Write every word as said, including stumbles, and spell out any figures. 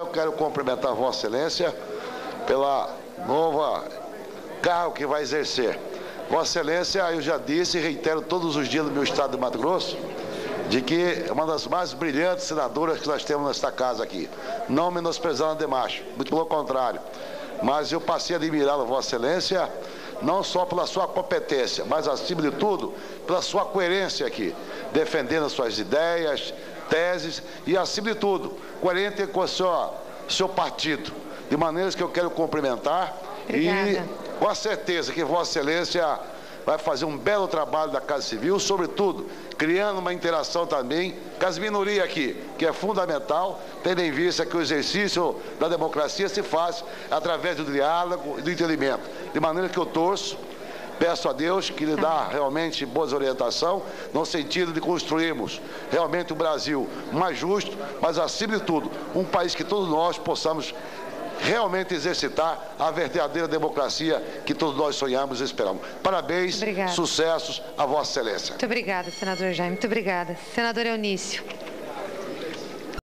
Eu quero cumprimentar Vossa Excelência pela nova cargo que vai exercer. Vossa Excelência, eu já disse e reitero todos os dias do meu estado de Mato Grosso, de que é uma das mais brilhantes senadoras que nós temos nesta casa aqui. Não menosprezando demais, muito pelo contrário. Mas eu passei a admirá-la, Vossa Excelência, não só pela sua competência, mas, acima de tudo, pela sua coerência aqui, defendendo as suas ideias, teses e, acima de tudo, coerente com o seu, seu partido. De maneiras que eu quero cumprimentar. Obrigada. E com a certeza que Vossa Excelência vai fazer um belo trabalho da Casa Civil, sobretudo criando uma interação também com as minorias aqui, que é fundamental, tendo em vista que o exercício da democracia se faz através do diálogo e do entendimento. De maneira que eu torço, peço a Deus que lhe dá realmente boas orientações, no sentido de construirmos realmente um Brasil mais justo, mas, acima de tudo, um país que todos nós possamos realmente exercitar a verdadeira democracia que todos nós sonhamos e esperamos. Parabéns, obrigada. Sucessos a Vossa Excelência. Muito obrigada, senador Jaime. Muito obrigada. Senador Eunício.